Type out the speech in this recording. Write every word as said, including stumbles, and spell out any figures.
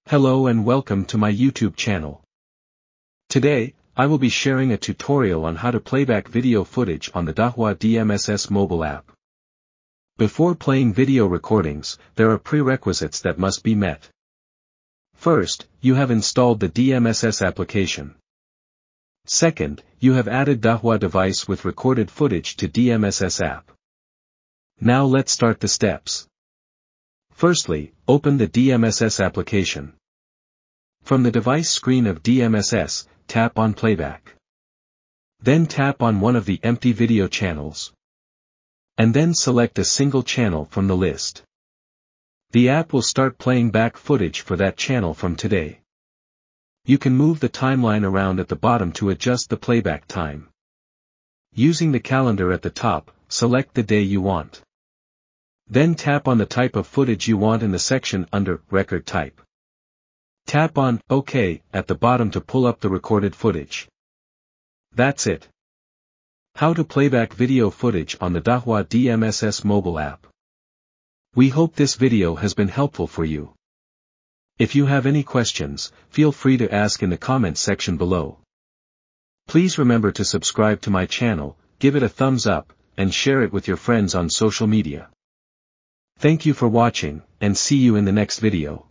Hello and welcome to my YouTube channel. Today, I will be sharing a tutorial on how to playback video footage on the Dahua D M S S mobile app. Before playing video recordings, there are prerequisites that must be met. First, you have installed the D M S S application. Second, you have added Dahua device with recorded footage to D M S S app. Now let's start the steps. Firstly, open the D M S S application. From the device screen of D M S S, tap on Playback. Then tap on one of the empty video channels. And then select a single channel from the list. The app will start playing back footage for that channel from today. You can move the timeline around at the bottom to adjust the playback time. Using the calendar at the top, select the day you want. Then tap on the type of footage you want in the section under Record Type. Tap on OK at the bottom to pull up the recorded footage. That's it. How to playback video footage on the Dahua D M S S mobile app. We hope this video has been helpful for you. If you have any questions, feel free to ask in the comments section below. Please remember to subscribe to my channel, give it a thumbs up, and share it with your friends on social media. Thank you for watching, and see you in the next video.